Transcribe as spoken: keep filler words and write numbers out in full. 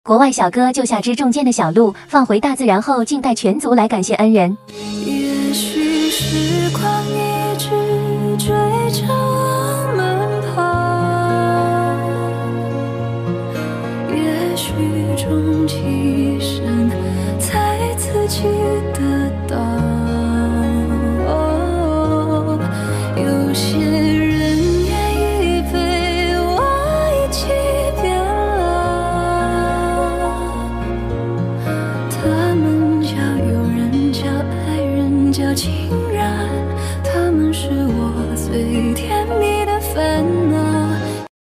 国外小哥救下只中箭的小鹿，放回大自然后，静待全族来感谢恩人。 也许时光一直追着我们跑，也许终其生才自己得到。有些